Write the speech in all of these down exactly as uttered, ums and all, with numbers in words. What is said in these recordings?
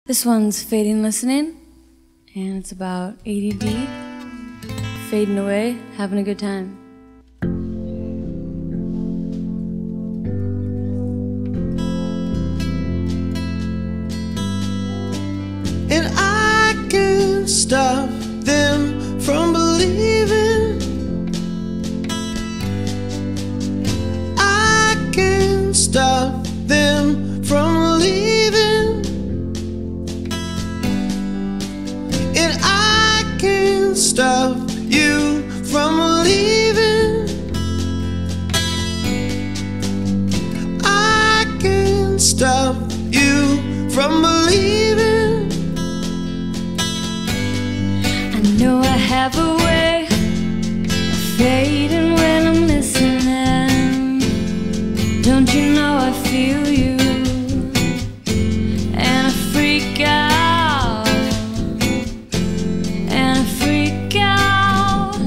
This one's Fading Listening, and it's about A D D, fading away, having a good time. And I can't stop them from believing. I can't stop them from leaving. And I can't stop you from leaving. I can't stop you from believing. I know I have a way of fading when I'm listening. Don't you know I feel you, and I freak out, and I freak out.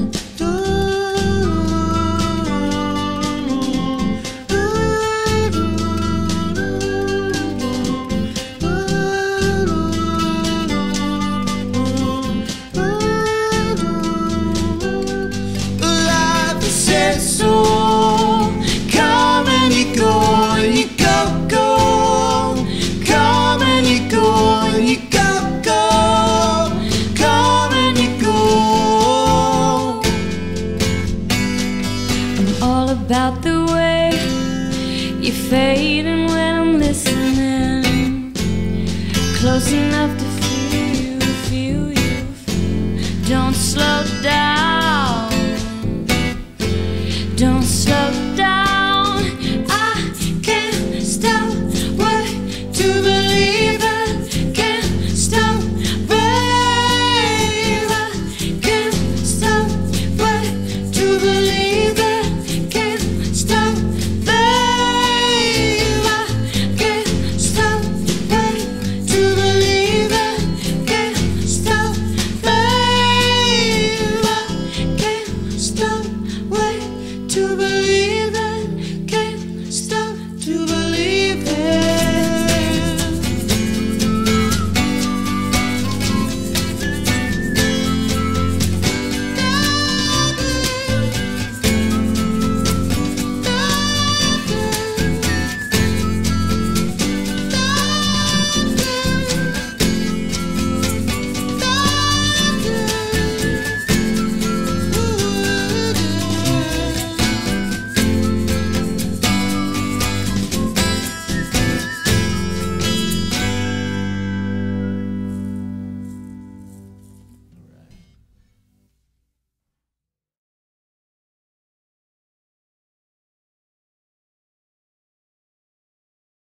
Life says so. Come and you go, and you go, go. Come and you go, and you go, go. Come and you go. I'm all about the way you're fading when I'm listening. Close enough to feel you, feel you, feel. Don't slow down.